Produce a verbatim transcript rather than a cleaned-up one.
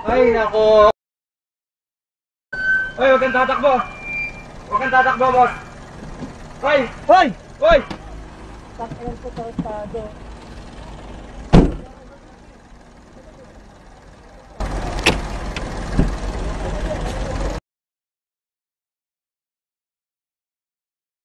Ay, nako. Hoy, huwag kang tatakbo. Huwag kang tatakbo, boss. Hoy! Hoy! Hoy! Takilan ko sa estado.